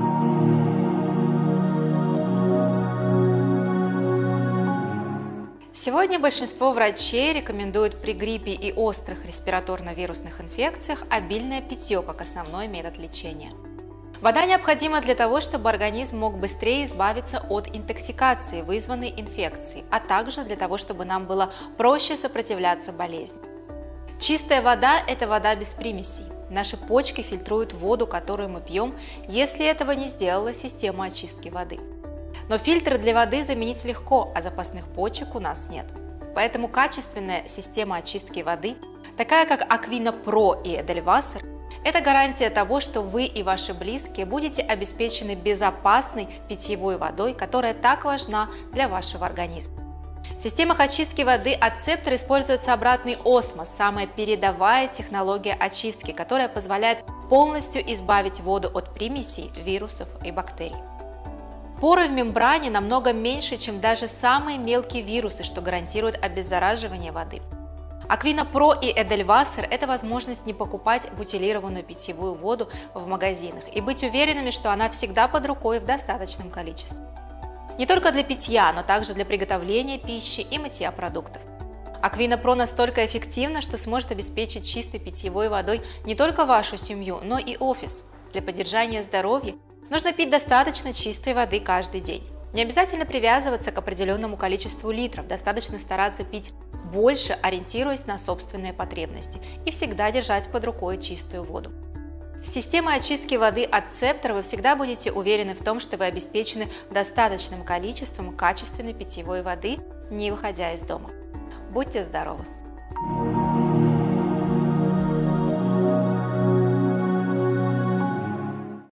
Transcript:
Сегодня большинство врачей рекомендуют при гриппе и острых респираторно-вирусных инфекциях обильное питье как основной метод лечения. Вода необходима для того, чтобы организм мог быстрее избавиться от интоксикации, вызванной инфекцией, а также для того, чтобы нам было проще сопротивляться болезни. Чистая вода – это вода без примесей. Наши почки фильтруют воду, которую мы пьем, если этого не сделала система очистки воды. Но фильтры для воды заменить легко, а запасных почек у нас нет. Поэтому качественная система очистки воды, такая как Aquina Pro и Edelwasser, это гарантия того, что вы и ваши близкие будете обеспечены безопасной питьевой водой, которая так важна для вашего организма. В системах очистки воды от Scepter используется обратный осмос, самая передовая технология очистки, которая позволяет полностью избавить воду от примесей, вирусов и бактерий. Поры в мембране намного меньше, чем даже самые мелкие вирусы, что гарантирует обеззараживание воды. Aquina Pro и Edelwasser – это возможность не покупать бутилированную питьевую воду в магазинах и быть уверенными, что она всегда под рукой в достаточном количестве. Не только для питья, но также для приготовления пищи и мытья продуктов. Aquina Pro настолько эффективна, что сможет обеспечить чистой питьевой водой не только вашу семью, но и офис. Для поддержания здоровья нужно пить достаточно чистой воды каждый день. Не обязательно привязываться к определенному количеству литров, достаточно стараться пить больше, ориентируясь на собственные потребности, и всегда держать под рукой чистую воду. С системой очистки воды от Scepter вы всегда будете уверены в том, что вы обеспечены достаточным количеством качественной питьевой воды, не выходя из дома. Будьте здоровы!